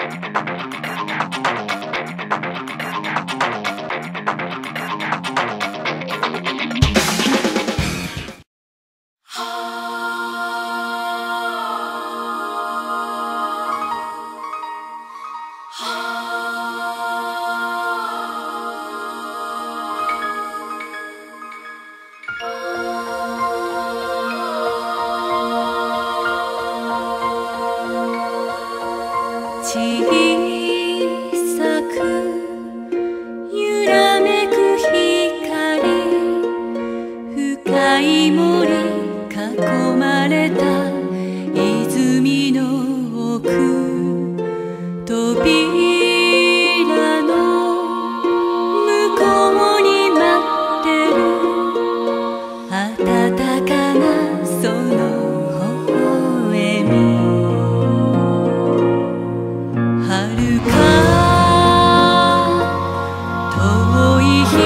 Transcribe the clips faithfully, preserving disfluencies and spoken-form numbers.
小さく揺らめく光、深い森囲まれた泉の奥、扉の向こうに待ってる暖かなその微笑み、遥か遠い日、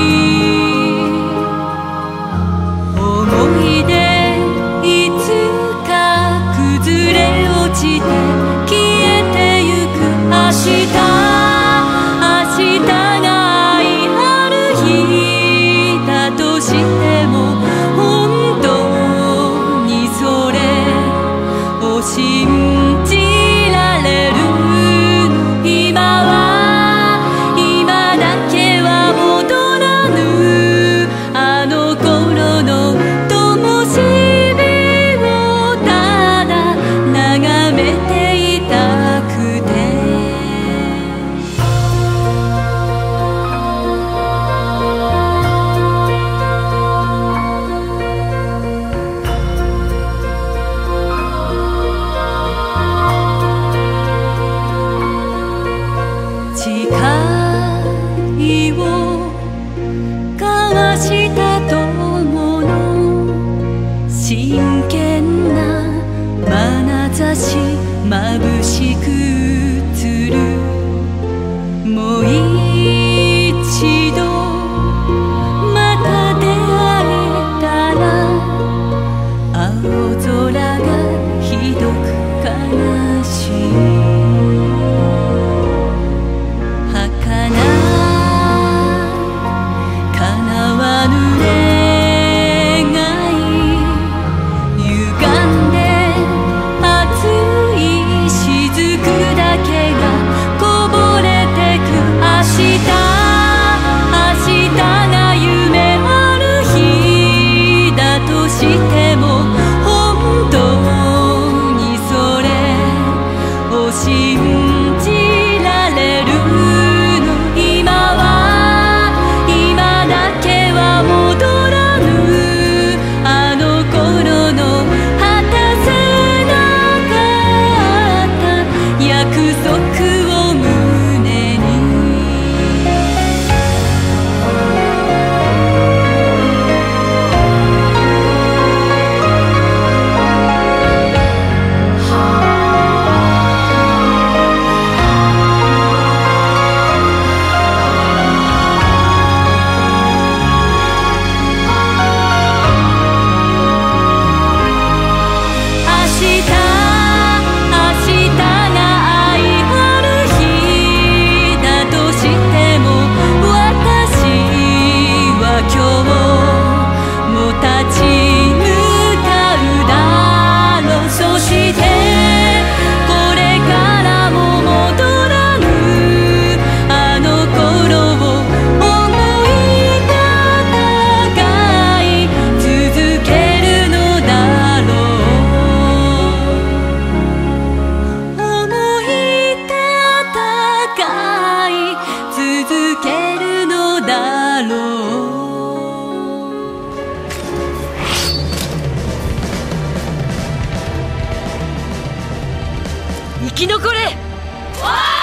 思い出いつか崩れ落ちて消えてゆく明日、明日が愛ある日だとしても本当にそれを信じられる、今は今だけは戻らぬ、あの頃の灯火をただ眺めていたくて、誓いを交わした友の真剣な眼差し眩しく映る、もう一度また出会えたら、青空がひどく悲しい、しても本当にそれを信じられるの、今は今だけは戻らぬ、あの頃の果たせなかった約束を胸に、生き残れ！わー！